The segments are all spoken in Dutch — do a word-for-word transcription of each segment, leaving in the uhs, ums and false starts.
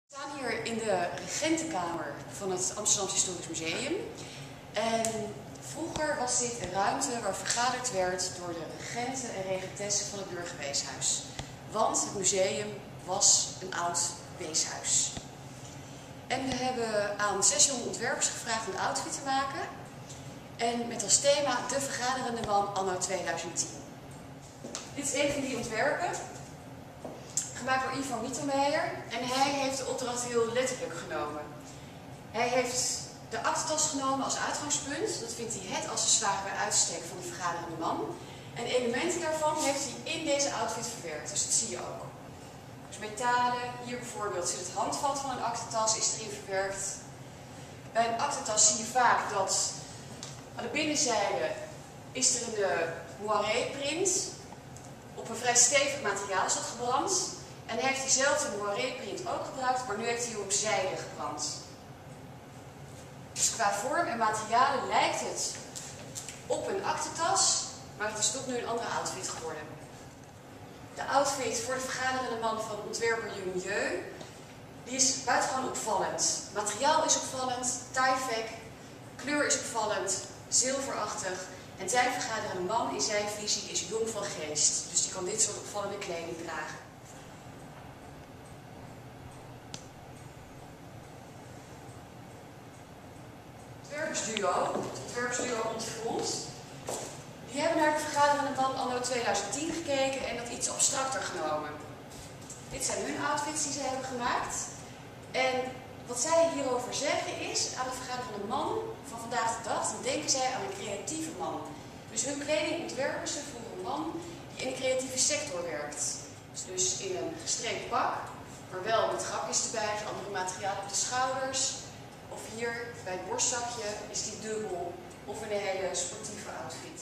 We staan hier in de regentenkamer van het Amsterdamse Historisch Museum. En vroeger was dit een ruimte waar vergaderd werd door de regenten en regentessen van het burgerweeshuis. Want het museum was een oud weeshuis. En we hebben aan zes jonge ontwerpers gevraagd een outfit te maken. En met als thema de vergaderende man anno tweeduizend tien. Dit is een van die ontwerpen, gemaakt door Ivan Mittelmeijer. En hij heeft de opdracht heel letterlijk genomen. Hij heeft de aktentas genomen als uitgangspunt. Dat vindt hij het accessoire bij uitstek van de vergaderende man. En elementen daarvan heeft hij in deze outfit verwerkt. Dus dat zie je ook. Dus metalen, hier bijvoorbeeld zit het handvat van een aktentas, is erin verwerkt. Bij een aktentas zie je vaak dat aan de binnenzijde is er een uh, moiré print. Op een vrij stevig materiaal is dat gebrand. En hij heeft diezelfde moiré print ook gebruikt, maar nu heeft hij op zijde gebrand. Dus qua vorm en materialen lijkt het op een aktentas, maar het is toch nu een andere outfit geworden. De outfit voor de vergaderende man van ontwerper Junieu, die is buitengewoon opvallend. Materiaal is opvallend, tie-fac, kleur is opvallend, zilverachtig. En zijn vergaderende man in zijn visie is jong van geest. Dus die kan dit soort opvallende kleding dragen. Het ontwerpersduo, het ontwerpersduo Ontfront, die hebben naar de vergaderende man anno tweeduizend tien gekeken en dat iets abstracter genomen. Dit zijn hun outfits die ze hebben gemaakt. En wat zij hierover zeggen is, aan de vergaderende man van vandaag de dag, dan denken zij aan een creatieve man. Dus hun kleding ontwerpen ze voor een man die in de creatieve sector werkt. Dus, dus in een gestreept pak, maar wel met grapjes erbij, andere materialen op de schouders. Of hier bij het borstzakje is die dubbel of een hele sportieve outfit.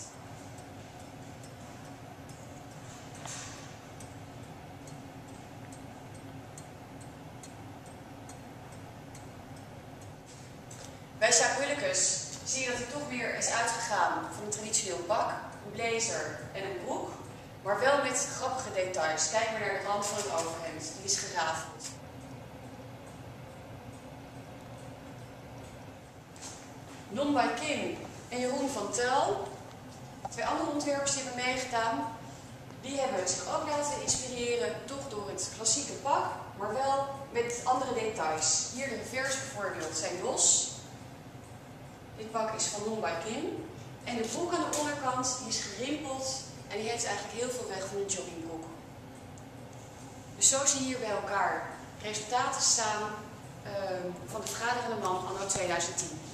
Bij Sjaak Willekes zie je dat hij toch weer is uitgegaan van een traditioneel pak, een blazer en een broek, maar wel met grappige details. Kijk maar naar de rand van het overhemd, die is gerafeld. Non by Kim en Jeroen van Tel, twee andere ontwerpers die hebben meegedaan, die hebben zich ook laten inspireren toch door het klassieke pak, maar wel met andere details. Hier de revers bijvoorbeeld zijn los. Dit pak is van Non by Kim. En de broek aan de onderkant die is gerimpeld en die heeft eigenlijk heel veel weg van een joggingbroek. Dus zo zie je hier bij elkaar resultaten staan uh, van de vergaderende man anno tweeduizend tien.